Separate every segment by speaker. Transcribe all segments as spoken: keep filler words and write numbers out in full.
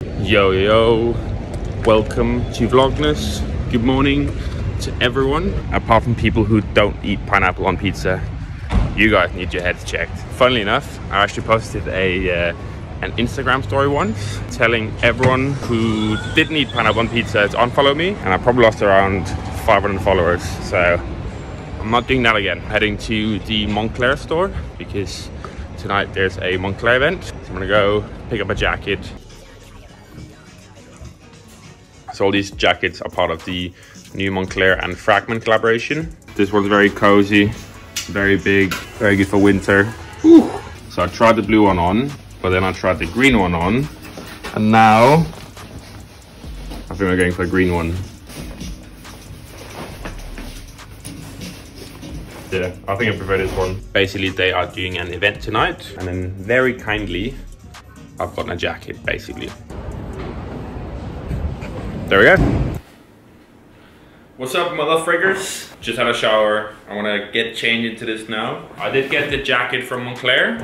Speaker 1: Yo yo, welcome to Vlogmas. Good morning to everyone, apart from people who don't eat pineapple on pizza. You guys need your heads checked. Funnily enough, I actually posted a uh, an Instagram story once telling everyone who didn't eat pineapple on pizza to unfollow me, and I probably lost around five hundred followers. So I'm not doing that again. I'm heading to the Moncler store because tonight there's a Moncler event. So I'm gonna go pick up a jacket. So all these jackets are part of the new Moncler and Fragment collaboration. This one's very cozy, very big, very good for winter. Whew. So I tried the blue one on, but then I tried the green one on, and now I think we're going for the green one. Yeah, I think I prefer this one. Basically, they are doing an event tonight, and then very kindly, I've gotten a jacket, basically. There we go. What's up, motherfriggers? Just had a shower. I want to get changed into this now. I did get the jacket from Moncler.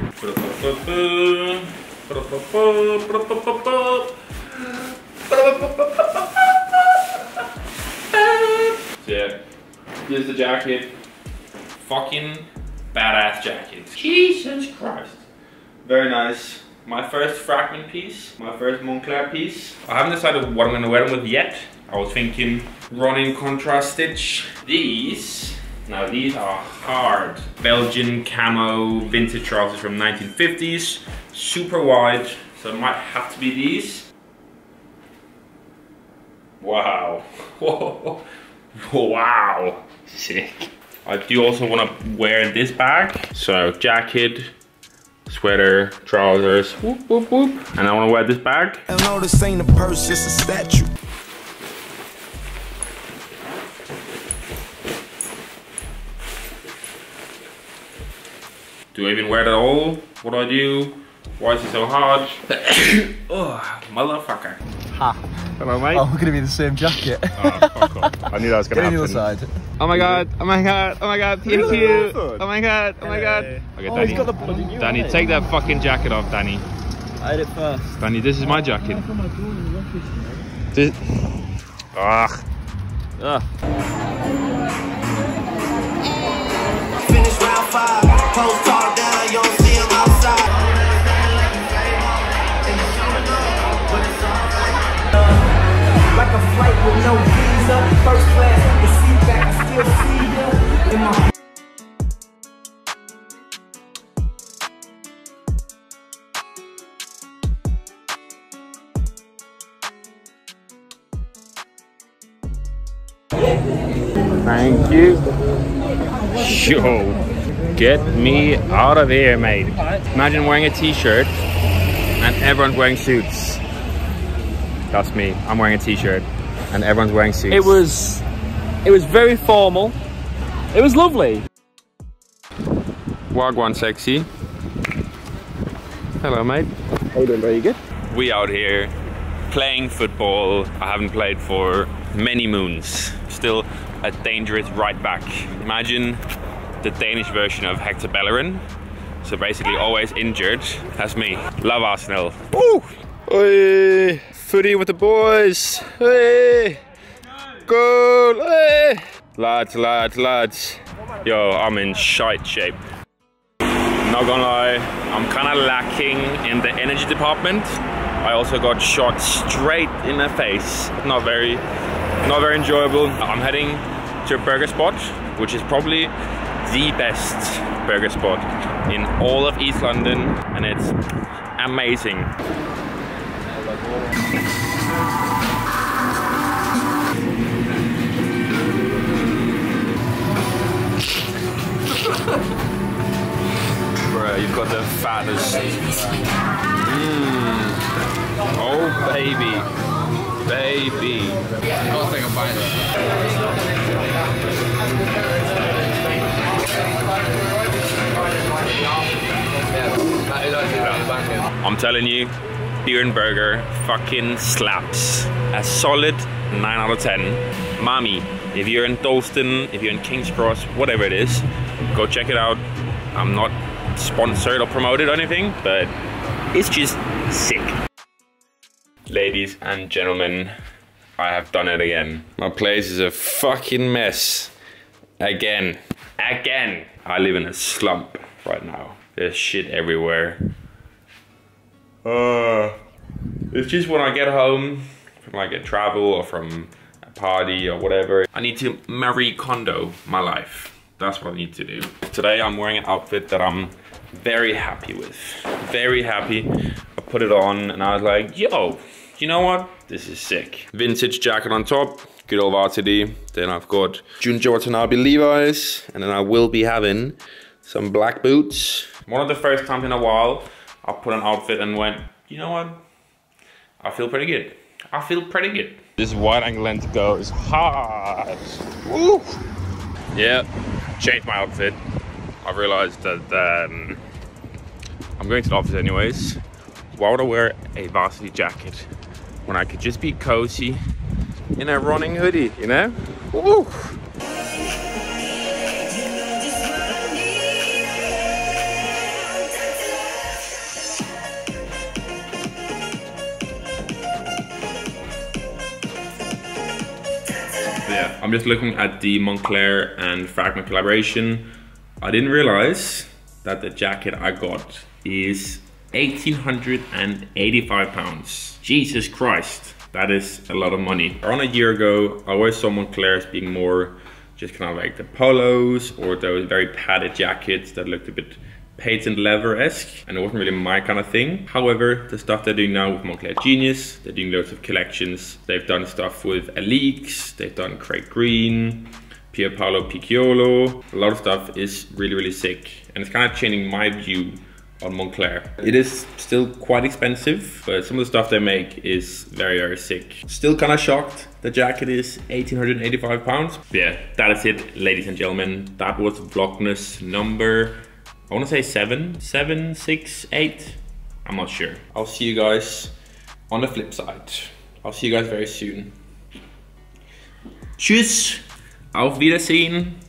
Speaker 1: So yeah, here's the jacket. Fucking badass jacket. Jesus Christ. Very nice. My first Fragment piece, my first Moncler piece. I haven't decided what I'm gonna wear them with yet. I was thinking running contrast stitch. These, now these are hard. Belgian camo vintage trousers from nineteen fifties. Super wide, so it might have to be these. Wow. Whoa. Wow. Sick. I do also wanna wear this bag. So jacket, sweater, trousers, whoop, whoop, whoop. And I want to wear this bag.
Speaker 2: I know this ain't a purse, it's a statue.
Speaker 1: Do I even wear it at all? What do I do? Why is it so hard? Oh, motherfucker.
Speaker 3: Ha.
Speaker 1: Hello, mate.
Speaker 3: Oh, we're gonna be in the same jacket.
Speaker 1: Oh, fuck off. I knew that was gonna
Speaker 3: Get
Speaker 1: happen.
Speaker 3: on the other side.
Speaker 1: Oh my god, oh my god, oh my god, thank you. Oh my god, oh my god. Okay,
Speaker 3: Oh,
Speaker 1: Danny.
Speaker 3: he's got the bloody new
Speaker 1: Danny,
Speaker 3: one.
Speaker 1: take that fucking jacket off, Danny.
Speaker 3: I did it first.
Speaker 1: Danny, this is my jacket. This... Ugh. Ugh.
Speaker 2: Finish round five, post tall down, you don't see him outside. Like a flight with no visa, first class, the seat back, I still see you in my.
Speaker 1: Thank you. Yo, get me out of here, mate. Imagine wearing a t-shirt and everyone's wearing suits. That's me. I'm wearing a t-shirt and everyone's wearing suits.
Speaker 4: It was, it was very formal. It was lovely.
Speaker 1: Wagwan sexy. Hello, mate.
Speaker 4: How you doing? Very good.
Speaker 1: We out here playing football. I haven't played for many moons. Still a dangerous right back. Imagine the Danish version of Hector Bellerin. So basically always injured. That's me. Love Arsenal. Woo! Oi! Footy with the boys. Hey! Goal! Hey! Lads, lads, lads. Yo, I'm in shite shape. Not gonna lie, I'm kind of lacking in the energy department. I also got shot straight in the face. Not very, not very enjoyable. I'm heading to a burger spot, which is probably the best burger spot in all of East London, and it's amazing. Bro, you've got the fattest. Mm. Oh baby, baby.
Speaker 5: I'll take a bite of
Speaker 1: I'm telling you, beer and burger fucking slaps. A solid nine out of ten. Mommy, if you're in Dalston, if you're in King's Cross, whatever it is, go check it out. I'm not sponsored or promoted or anything, but it's just sick. Ladies and gentlemen, I have done it again. My place is a fucking mess. Again. Again. I live in a slump right now. There's shit everywhere. Uh, it's just when I get home from like a travel or from a party or whatever, I need to Marie Kondo my life. That's what I need to do. Today I'm wearing an outfit that I'm very happy with. Very happy. I put it on and I was like, yo, you know what? This is sick. Vintage jacket on top, good old varsity. Then I've got Junjo Watanabe Levi's, and then I will be having some black boots. One of the first times in a while, I put an outfit and went, you know what? I feel pretty good. I feel pretty good. This wide angle lens go is hard. Woo! Yeah, changed my outfit. I realized that um, I'm going to the office anyways. Why would I wear a varsity jacket when I could just be cozy in a running hoodie, you know? Woo! Yeah, I'm just looking at the Moncler and Fragment collaboration. I didn't realize that the jacket I got is eighteen eighty-five pounds. Jesus Christ, that is a lot of money. Around a year ago, I always saw Moncler as being more just kind of like the polos or those very padded jackets that looked a bit patent leather-esque, and it wasn't really my kind of thing. However, the stuff they're doing now with Moncler Genius, they're doing loads of collections. They've done stuff with Alix, they've done Craig Green, Pier Paolo Picciolo. A lot of stuff is really, really sick, and it's kind of changing my view on Moncler. It is still quite expensive, but some of the stuff they make is very, very sick. Still kind of shocked the jacket is eighteen eighty-five pounds. Yeah, that is it, ladies and gentlemen. That was Vlogmas number, I want to say seven, seven, six, eight. I'm not sure. I'll see you guys on the flip side. I'll see you guys very soon. Tschüss, auf Wiedersehen.